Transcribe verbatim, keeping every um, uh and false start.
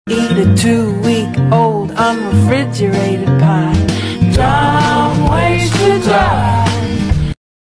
Eat a two-week-old unrefrigerated pie. Dumb ways to die.